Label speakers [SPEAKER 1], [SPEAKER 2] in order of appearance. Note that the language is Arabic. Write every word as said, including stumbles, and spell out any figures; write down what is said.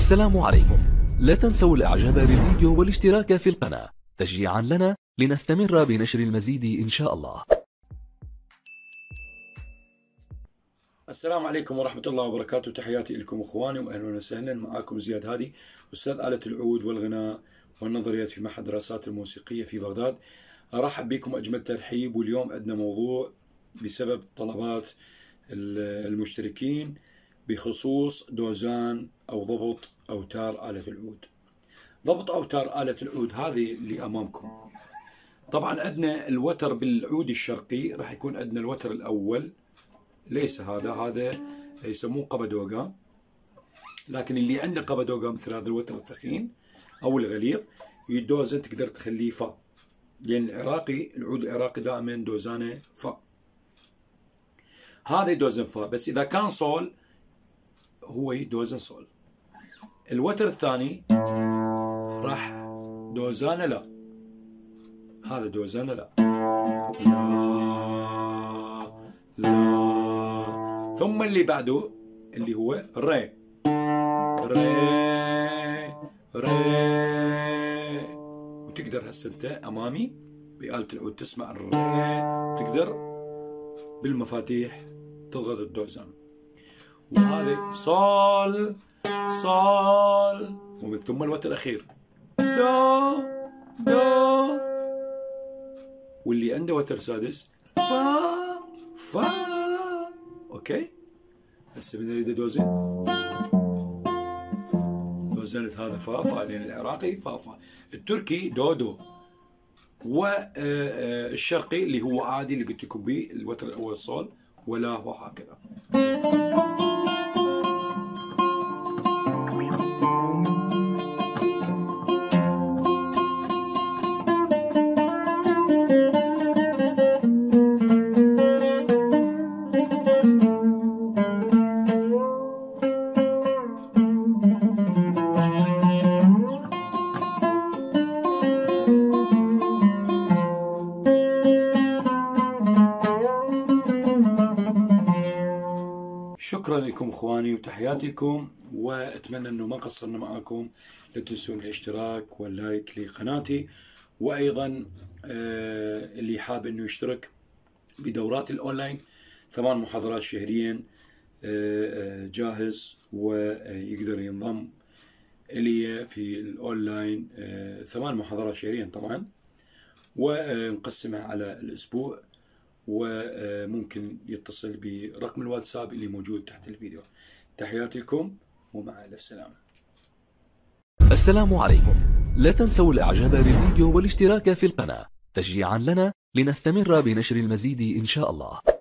[SPEAKER 1] السلام عليكم. لا تنسوا الاعجاب بالفيديو والاشتراك في القناة تشجيعا لنا لنستمر بنشر المزيد ان شاء الله.
[SPEAKER 2] السلام عليكم ورحمة الله وبركاته. تحياتي لكم اخواني واهلا وسهلا. معكم زياد هادي، استاذ آلة العود والغناء والنظريات في معهد الدراسات الموسيقية في بغداد. ارحب بكم اجمل ترحيب. واليوم عندنا موضوع بسبب طلبات المشتركين بخصوص دوزان او ضبط اوتار آلة العود. ضبط اوتار آلة العود هذه اللي امامكم. طبعا عندنا الوتر بالعود الشرقي راح يكون عندنا الوتر الاول، ليس هذا هذا يسموه قبدوغا، لكن اللي عنده قبدوغا مثل هذا الوتر الثخين او الغليظ يدوزن تقدر تخليه فا، لان العراقي العود العراقي دائما دوزانه فا، هذا يدوزن فا. بس اذا كان صول هو يدوزن صول. الوتر الثاني راح دوزانه لا، هذا دوزانه لا لا لا. ثم اللي بعده اللي هو ري ري ري. وتقدر هسه انت امامي بآلة العود تسمع الري، تقدر بالمفاتيح تضغط الدوزان. وهذا صول صول، ومن ثم الوتر الاخير دو دو. واللي عنده وتر سادس فا فا. اوكي هسه بدنا نريد دوزن دوزنت هذا فا فا، لان العراقي فا فا، التركي دو دو، والشرقي اللي هو عادي اللي قلت لكم به الوتر الاول صول ولا، وهكذا. شكرا لكم اخواني وتحياتي لكم، واتمنى انه ما قصرنا معكم. لا تنسون الاشتراك واللايك لقناتي، وايضا آه اللي حاب انه يشترك بدورات الاونلاين، ثمان محاضرات شهريا آه جاهز ويقدر ينضم الي في الاونلاين. آه ثمان محاضرات شهريا طبعا، ونقسمها على الاسبوع، وممكن يتصل برقم الواتساب اللي موجود تحت الفيديو. تحياتي لكم ومع ألف سلامة.
[SPEAKER 1] السلام عليكم. لا تنسوا الاعجاب بالفيديو والاشتراك في القناة تشجيعا لنا لنستمر بنشر المزيد ان شاء الله.